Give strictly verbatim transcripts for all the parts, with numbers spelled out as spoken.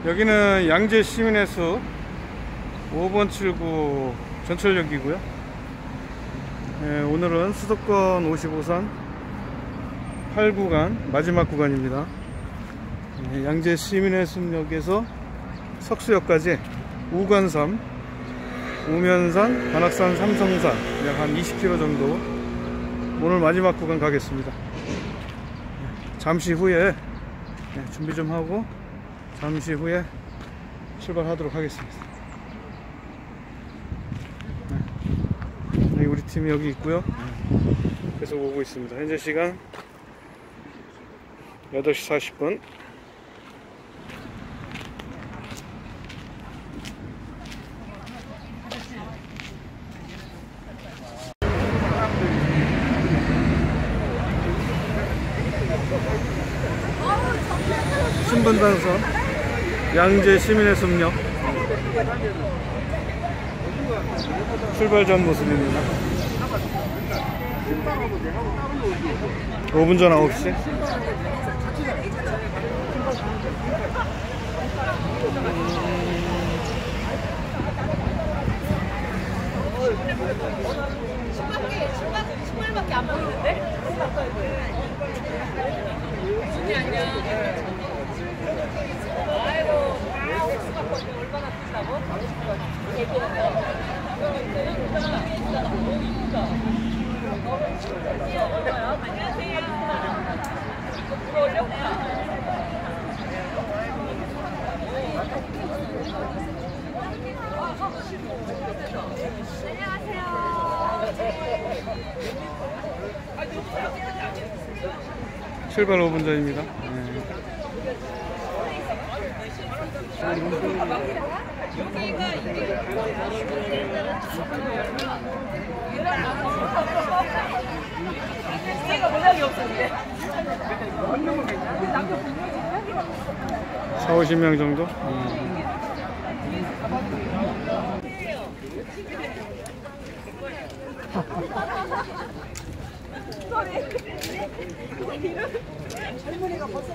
여기는 양재 시민해수 오 번 칠구 전철역이고요. 네, 오늘은 수도권 오십오 선 팔 구간 마지막 구간입니다. 네, 양재 시민해수역에서 석수역까지 우관섬, 우면산, 관악산, 삼성산 약 한 이십 킬로미터 정도 오늘 마지막 구간 가겠습니다. 잠시 후에 네, 준비 좀 하고 잠시 후에 출발하도록 하겠습니다. 네, 우리 팀이 여기 있고요. 계속 오고 있습니다. 현재 시간 여덟 시 사십 분. 신분당선 양재 시민해수역 출발 전 모습입니다. 오 분 전 아홉 시. 신발밖에 안 보이는데? 안녕. 아이고, 옥수가 거기 얼마나 크다고? 안녕하세요. 출발 오 분 전입니다. 네. 사오십 명 정도? 음. 할머니가 벌써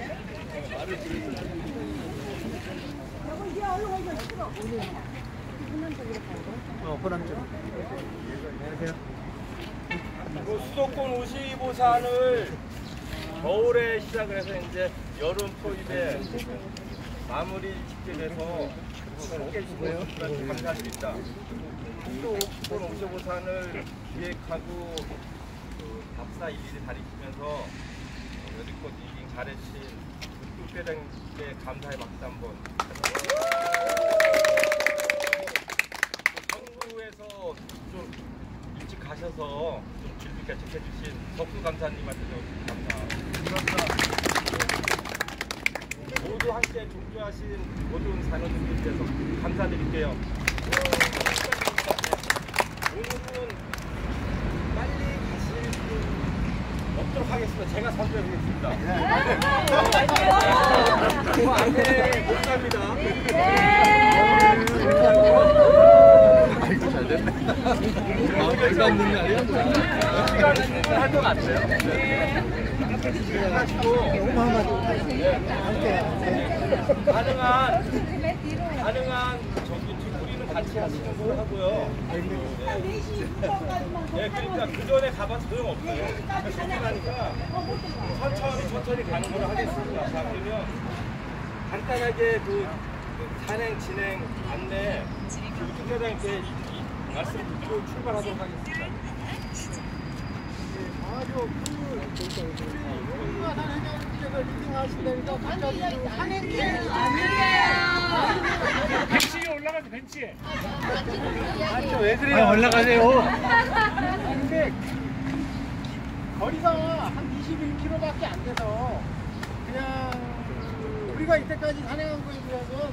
어, 호남 쪽. 안녕하세요. 그 수도권 오십오 산을 겨울에 시작을 해서 이제 여름 토입에 마무리 직전에서 함께 해주시면 감사드립니다. 수도권 오십오 산을 기획하고 답사 일일이 다니시면서 여지껏 이긴 잘해주신 특별장님께 감사의 박수 한번. 정부에서 좀 일찍 가셔서 좀 길도 개척해주신 덕수 감사님한테도 감사합니다. 모두 함께 종주하신 모든 산원님들께서 감사드릴게요. 오늘은 빨리 가실 분 없도록 하겠습니다. 제가 선별하겠습니다. 저 안에 못 갑니다. 아이고 잘 됐네. 마음에 잡는 날이야 뭐야? 시간은 할 것 같아요. 그래가지고 가능한 가능한 저기 뒷구리는 같이 하시는 걸로 하고요. 네, 그러니까 그 전에 가봐서 소용없어요. 신기하니까 천천히 천천히 가는 걸로 하겠습니다. 자, 그러면 간단하게 그 산행 진행 안내 특별장님께 말씀 듣고 출발하도록 하겠습니다. 아주 훌륭한 회장님께서 리딩하신다니까 갑자기 산행길 아니에요. 벤치에 올라가서 벤치에. 아니 왜 그래요? 아, 올라가세요. 근데 거리가 한 이십일 킬로미터밖에 안 돼서 그냥 우리가 이때까지 산행한 거에 비해서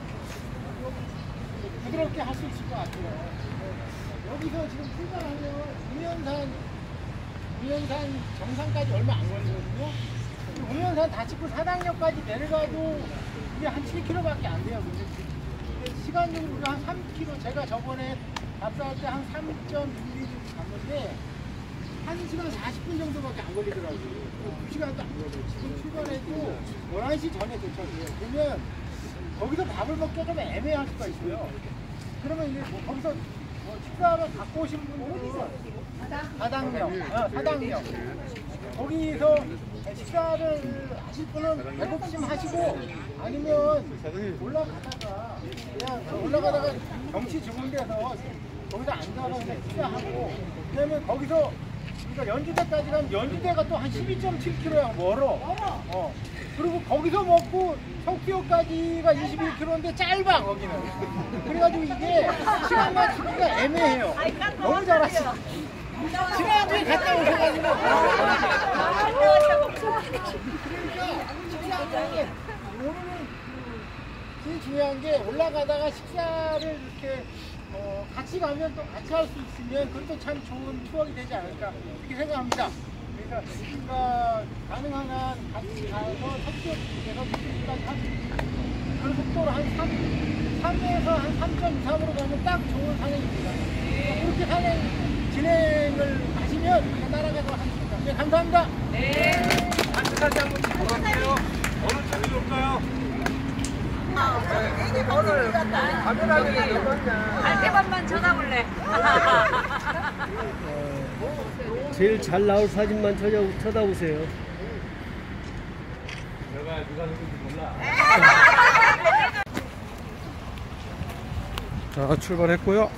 부드럽게 할 수 있을 것 같아요. 여기서 지금 출발하면 우면산 우면산 정상까지 얼마 안 걸리거든요. 우면산 다 찍고 사당역까지 내려가도 이게 한 칠 킬로미터밖에 안 돼요. 근데 시간적으로 우리가 한 삼 킬로미터, 제가 저번에 답사할 때 한 삼 점 일 일 갔는데 한 시간 사십 분 정도밖에 안 걸리더라고요. 두 시간도 안 걸려요. 지금 출발해도 열한 시 전에 도착해요. 그러면 거기서 밥을 먹기가 좀 애매할 수가 있어요. 그러면 이제 뭐 거기서 뭐 식사를 갖고 오신 분들은 사당역, 어, 사당역 거기서 식사를 하실 분은 배고프심 하시고 아니면 올라가다가 그냥 올라가다가 경치 좋은 데서 거기서 앉아서 그냥 식사하고 왜냐면 거기서 그러니까 연주대까지 가면 연주대가 또 한 십이 점 칠 킬로미터야 멀어. 어. 그리고 거기서 먹고 토키오까지가 이십일 킬로미터인데 짧아 거기는. 그래가지고 이게 시간 맞추기가 애매해요. 너무 잘하시네. 지난주에 갔다 오셔가지고. 그러니까 오늘은 제일 중요한 게 올라가다가 식사를 이렇게 어, 같이 가면 또 같이 할 수 있으면 그것도 참 좋은 추억이 되지 않을까 이렇게 생각합니다. 그러니까 우리가 가능한 한 같이 가서 석교에서 미국까지 할 수 있는 그런 속도로 한 삼, 삼에서 한 삼 점 이상으로 가면 딱 좋은 산행입니다. 그러니까 그렇게 산행 진행을 하시면 우리가 따라가서 하겠습니다. 네, 감사합니다. 네. 한까지 한번 찍고 갈게요. 어느 쪽이 좋을까요? 오늘 갈 때만만 쳐다볼래. 제일 잘 나올 사진만 쳐다, 쳐다보세요. 내가 누가 누군지 몰라. 자, 출발했고요.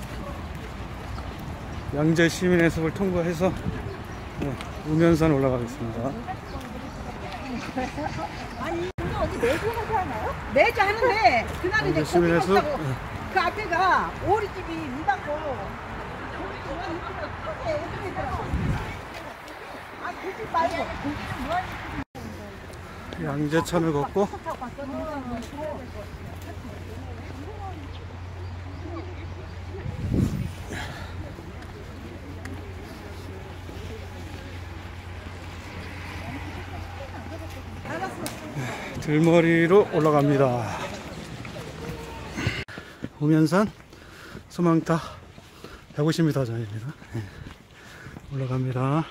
양재 시민해수를 통과해서 네, 우면산 올라가겠습니다. 아니 오늘 어디 매주 하지 않아요? 매주 하는데 그날은 이제 고기 열심히 해서, 먹자고 네. 그 앞에가 오리집이 무당고 크게 예쁘더라고. 아 고기 말고 고기는 뭐하니? 양재천을 걷고 들머리로 올라갑니다. 우면산 소망탑 백오십 미터 전입니다. 네. 올라갑니다.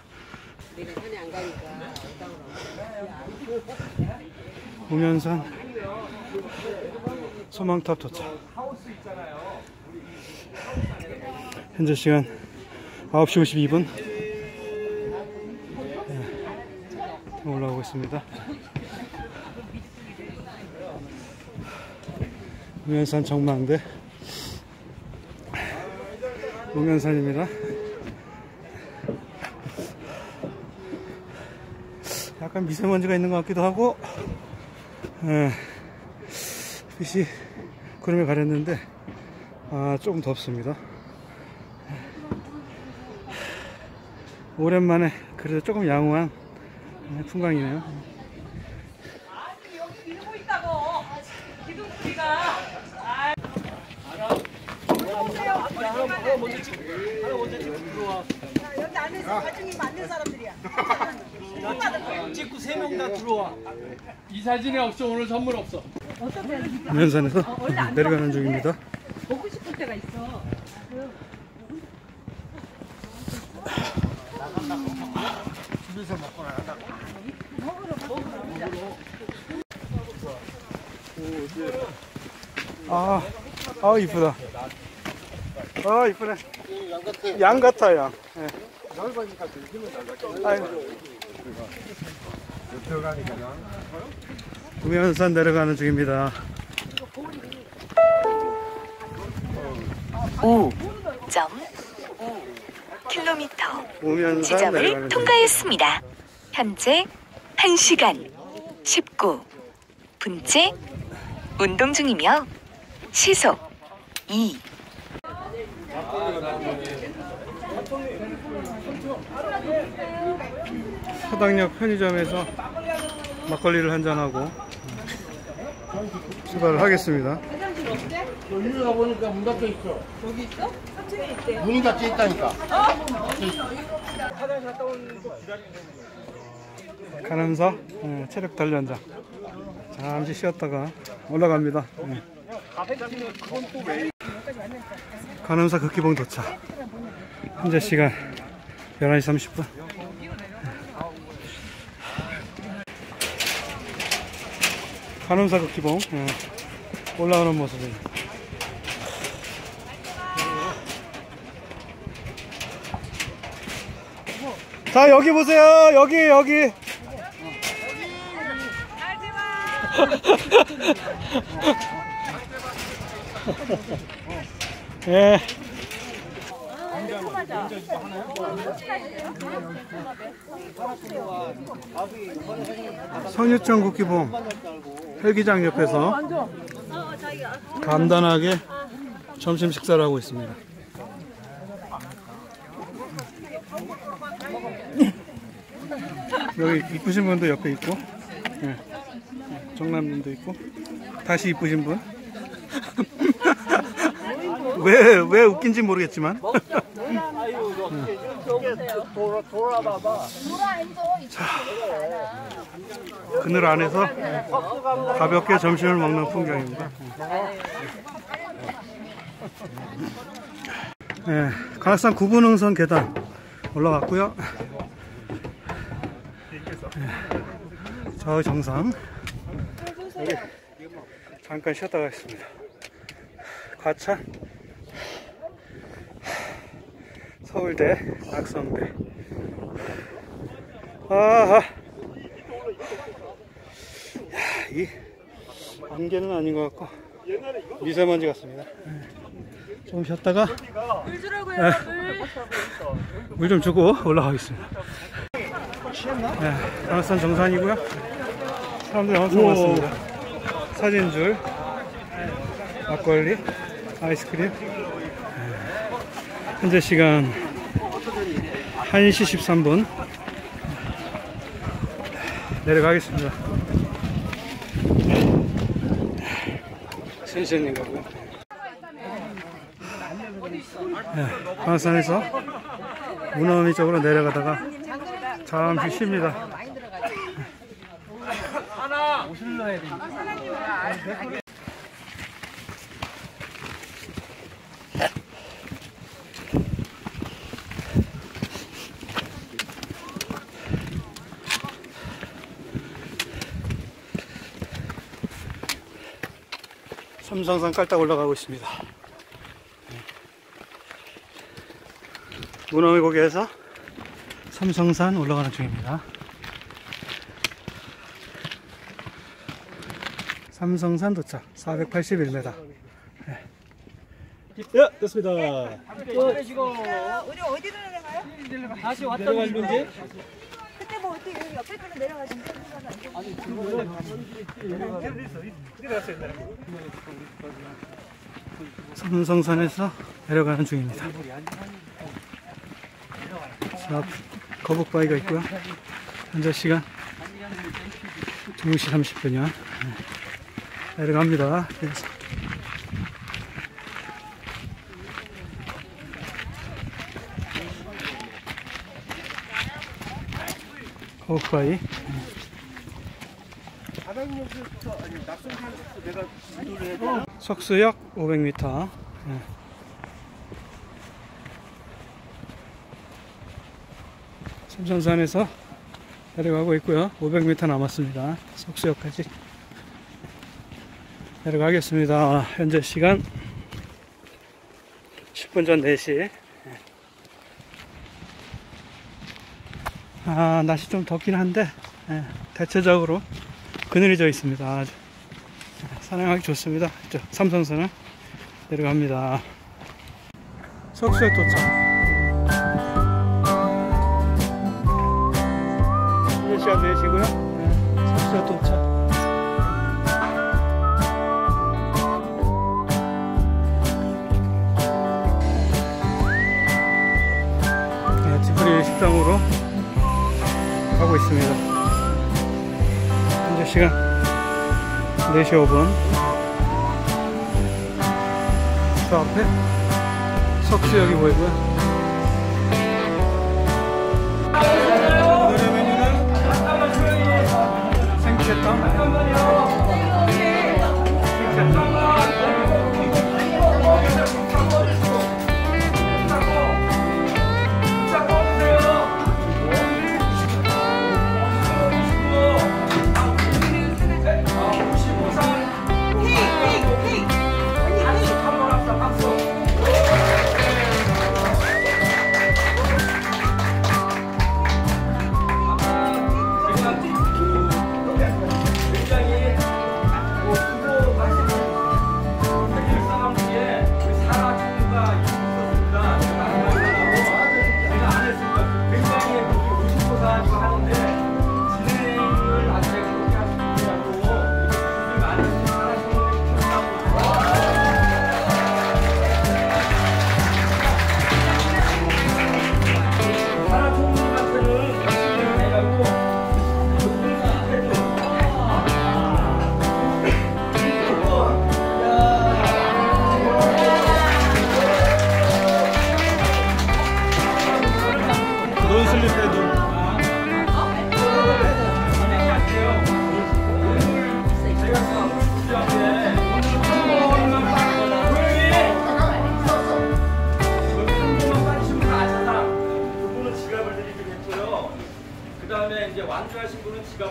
우면산 소망탑 도착. 현재 시간 아홉 시 오십이 분. 네. 올라오고 있습니다. 우면산 정망대 우면산입니다. 약간 미세먼지가 있는 것 같기도 하고 에, 빛이 구름에 가렸는데 아, 조금 덥습니다. 오랜만에 그래도 조금 양호한 풍광이네요. 여기 밀고 있다고. 기둥뿌리가. 여기 안에서 나중에 만든 사람들이야. 찍고 세 명 다 들어와. 이 사진에 없어. 오늘 선물 없어. 우면산에서 내려가는 중입니다. 먹고 싶을 때가 있어. 아, 아 이쁘다. 아 이쁘네. 양 같아 양. 네. 우면산 내려가는 중입니다. 오 점 오 킬로미터 우면산 지점을 내려가는 통과했습니다. 현재 한 시간 십구 분째 운동 중이며 시속 이. 사당역 편의점에서 막걸리를 한잔하고 출발을 하겠습니다. 여기 가보니까 문 닫혀 있어. 여기 있어? 문이 닫혀 있다니까. 가남사 네, 체력 단련장 잠시 쉬었다가 올라갑니다. 네. 가남사 극기봉 도착. 현재 시간 열한 시 삼십 분. 관음사극 기봉 예. 올라오는 모습입니다. 자 여기 보세요. 여기 여기 예. 선유청 국기봉 헬기장 옆에서 간단하게 점심 식사를 하고 있습니다. 여기 이쁘신 분도 옆에 있고, 예. 정남님도 있고, 다시 이쁘신 분. 왜, 왜 웃긴지 모르겠지만. 자, 그늘 안에서 가볍게 점심을 먹는 풍경입니다. 예, 가락산 구분응선 계단 올라갔고요. 예, 저 정상 여기 잠깐 쉬었다 가겠습니다. 과천 서울대 낙성대. 아하, 야, 이 안개는 아닌 것 같고 미세먼지 같습니다. 좀 쉬었다가 물 주라고요. 물 좀 주고 올라가겠습니다. 네, 가락산 정상이고요. 사람들이 엄청 많습니다. 사진줄, 막걸리, 아이스크림. 현재 시간 한 시 십삼 분. 내려가겠습니다. 신시님 가고요. 네, 가락산에서 문어미 쪽으로 내려가다가 잠시 쉽니다. 삼성산 깔딱 올라가고 있습니다. 문어미 고개에서 삼성산 올라가는 중입니다. 삼성산 도착 사백팔십일 미터. 네. 예, 됐습니다. 우리 어디로 내려가요? 다시 왔다 내려가는지? 근데 뭐 어떻게 여기 옆에 걸로 내려가시면 삼성산에서 내려가는 중입니다. 자, 거북바위가 있고요. 현재 시간 두 시 삼십 분이요. 네. 내려갑니다. 그래서 거북바위. 석수역 오백 미터. 네. 삼성산에서 내려가고 있고요. 오백 미터 남았습니다. 석수역까지 내려가겠습니다. 현재 시간 십 분 전 네 시. 아, 날씨 좀 덥긴 한데 예, 대체적으로 그늘이 져 있습니다. 아주 산행하기 좋습니다. 저 삼성산을 내려갑니다. 석수에 도착. 시간 네 시고요. 석수에 도착. 네, 지프리 식당으로 가고 있습니다. 현재 시간 네 시 오 분. 저 앞에 석수역이 보이고요. 오늘의 메뉴는 생채탕, 생채탕.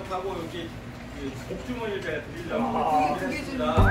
타고 여기 그 목주머니를 제가 드리려고 준비했습니다.